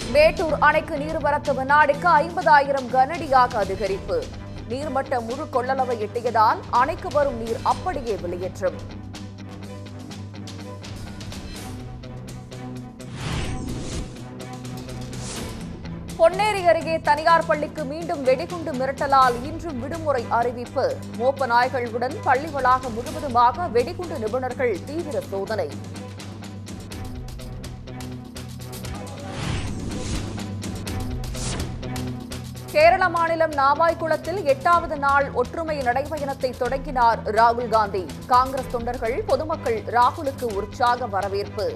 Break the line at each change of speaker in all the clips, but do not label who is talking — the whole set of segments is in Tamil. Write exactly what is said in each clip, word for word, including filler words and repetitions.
மேட்டூர் அணைக்கு நீர்வரத்து வினாடிக்கு ஐம்பதாயிரம் கனஅடியாக அதிகரிப்பு. நீர்மட்ட முழு கொள்ளளவை எட்டியதால் அணைக்கு வரும் நீர் அப்படியே வெளியேற்றும். பொன்னேரி அருகே தனியார் பள்ளிக்கு மீண்டும் வெடிகுண்டு மிரட்டலால் இன்றும் விடுமுறை அறிவிப்பு. மோப்ப நாய்களுடன் பள்ளி வளாகம் முழுவதுமாக வெடிகுண்டு நிபுணர்கள் தீவிர சோதனை. கேரள மாநிலம் நாவாய்குளத்தில் எட்டாவது நாள் ஒற்றுமை நடைபயணத்தை தொடங்கினார் ராகுல் காந்தி. காங்கிரஸ் தொண்டர்கள் பொதுமக்கள் ராகுலுக்கு உற்சாக வரவேற்பு.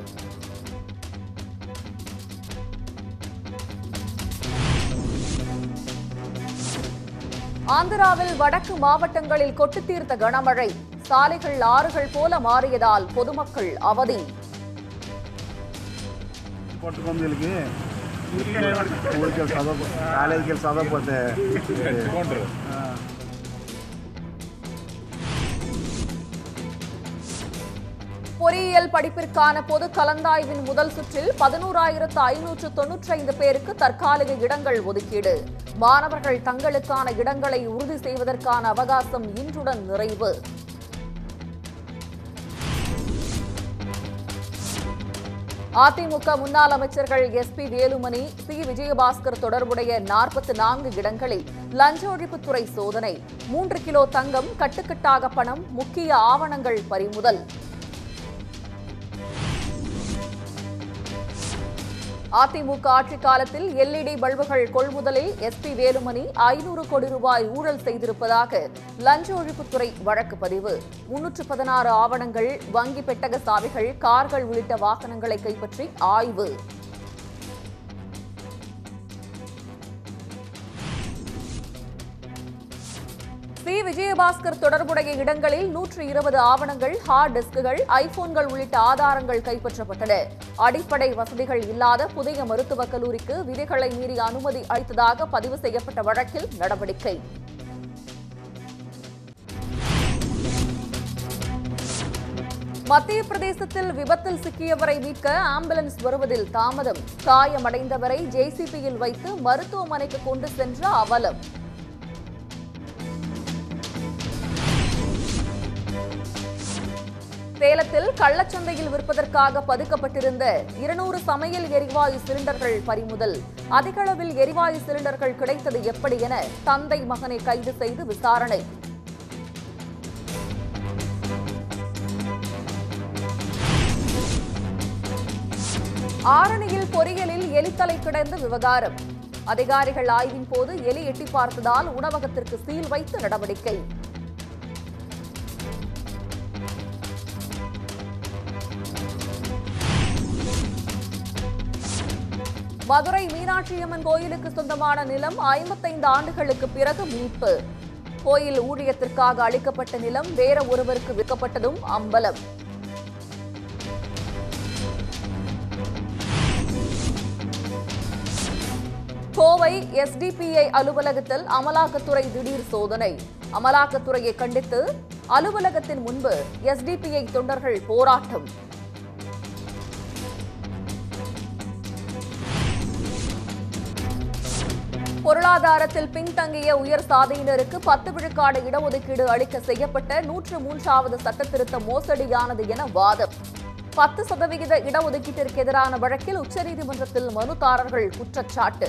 ஆந்திராவில் வடக்கு மாவட்டங்களில் கொட்டு தீர்த்த கனமழை. சாலைகள் ஆறுகள் போல மாறியதால் பொதுமக்கள் அவதி. பொறியியல் படிப்பிற்கான பொது கலந்தாய்வின் முதல் சுற்றில் பதினோராயிரத்து ஐநூற்று தொன்னூற்றி ஐந்து பேருக்கு தற்காலிக இடங்கள் ஒதுக்கீடு. மாணவர்கள் தங்களுக்கான இடங்களை உறுதி செய்வதற்கான அவகாசம் இன்றுடன் நிறைவு. அதிமுக முன்னாள் அமைச்சர்கள் S P Velumani, C Vijayabaskar தொடர்புடைய நாற்பத்தி நான்கு இடங்களில் லஞ்ச ஒழிப்புத்துறை சோதனை. மூன்று கிலோ தங்கம், கட்டுக்கட்டாக பணம், முக்கிய ஆவணங்கள் பறிமுதல். அதிமுக ஆட்சிக் காலத்தில் எல்இடி பல்புகள் கொள்முதலில் எஸ் பி வேலுமணி ஐநூறு கோடி ரூபாய் ஊழல் செய்திருப்பதாக லஞ்ச ஒழிப்புத்துறை வழக்கு பதிவு. முன்னூற்று பதினாறு ஆவணங்கள், வங்கி பெட்டக சாவிகள், கார்கள் உள்ளிட்ட வாகனங்களை கைப்பற்றி ஆய்வு. சி விஜயபாஸ்கர் தொடர்புடைய இடங்களில் நூற்று இருபது ஆவணங்கள், ஹார்ட் டிஸ்குகள், ஐபோன்கள் உள்ளிட்ட ஆதாரங்கள் கைப்பற்றப்பட்டன. அடிப்படை வசதிகள் இல்லாத புதிய மருத்துவக் கல்லூரிக்கு விதிகளை மீறி அனுமதி அளித்ததாக பதிவு செய்யப்பட்ட வழக்கில் நடவடிக்கை. மத்திய பிரதேசத்தில் விபத்தில் சிக்கியவரை மீட்க ஆம்புலன்ஸ் வருவதில் தாமதம். காயமடைந்தவரை ஜேசிபியில் வைத்து மருத்துவமனைக்கு கொண்டு சென்ற அவலம். சேலத்தில் கள்ளச்சந்தையில் விற்பதற்காக பதுக்கப்பட்டிருந்த இருநூறு சமையல் எரிவாயு சிலிண்டர்கள் பறிமுதல். அதிக அளவில் எரிவாயு சிலிண்டர்கள் கிடைத்தது எப்படி என தந்தை மகனை கைது செய்து விசாரணை. ஆரணியில் பொறியியலில் எலித்தலை கிடந்த விவகாரம். அதிகாரிகள் ஆய்வின் போது எலி எட்டி பார்த்ததால் உணவகத்திற்கு சீல் வைத்து நடவடிக்கை. மதுரை மீனாட்சியம்மன் கோயிலுக்கு சொந்தமான நிலம் ஐம்பத்தைந்து ஆண்டுகளுக்கு பிறகு மீட்பு. கோயில் ஊழியத்திற்காக அளிக்கப்பட்ட நிலம் வேற ஒருவருக்கு விற்கப்பட்டதும் அம்பலம். கோவை எஸ்டிபிஐ அலுவலகத்தில் அமலாக்கத்துறை திடீர் சோதனை. அமலாக்கத்துறையை கண்டித்து அலுவலகத்தின் முன்பு எஸ்டிபிஐ தொண்டர்கள் போராட்டம். பொருளாதாரத்தில் பின்தங்கிய உயர் சாதியினருக்கு பத்து விழுக்காடு இடஒதுக்கீடு அளிக்க செய்யப்பட்ட நூற்று மூன்றாவது சட்டத்திருத்த மோசடியானது என வாதம். பத்து சதவிகித இடஒதுக்கீட்டிற்கு எதிரான வழக்கில் உச்சநீதிமன்றத்தில் மனுதாரர்கள் குற்றச்சாட்டு.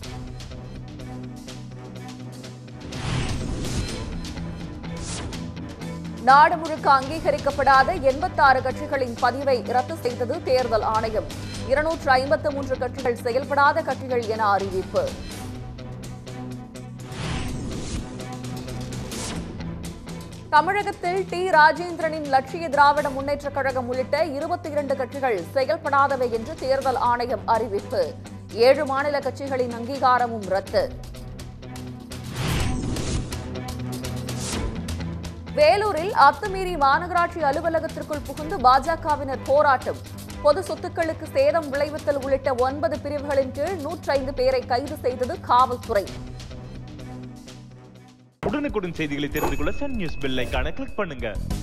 நாடு முழுக்க அங்கீகரிக்கப்படாத எண்பத்தாறு கட்சிகளின் பதிவை ரத்து செய்தது தேர்தல் ஆணையம். இருநூற்று ஐம்பத்து மூன்று கட்சிகள் செயல்படாத கட்சிகள் என அறிவிப்பு. தமிழகத்தில் டி ராஜேந்திரனின் லட்சிய திராவிட முன்னேற்றக் கழகம் உள்ளிட்ட இருபத்தி இரண்டு கட்சிகள் செயல்படாதவை என்று தேர்தல் ஆணையம் அறிவிப்பு. ஏழு மாநில கட்சிகளின் அங்கீகாரமும் ரத்து. வேலூரில் அத்துமீறி மாநகராட்சி அலுவலகத்திற்குள் புகுந்து பாஜகவினர் போராட்டம். பொது சொத்துக்களுக்கு சேதம் விளைவித்தல் உள்ளிட்ட ஒன்பது பிரிவுகளின் கீழ் நூற்றி ஐந்து பேரை கைது செய்தது காவல்துறை.
உடனுக்குடன் செய்திகளை தெரிந்து கொள்ள சன் நியூஸ் பெல் ஐகானை கிளிக் பண்ணுங்க.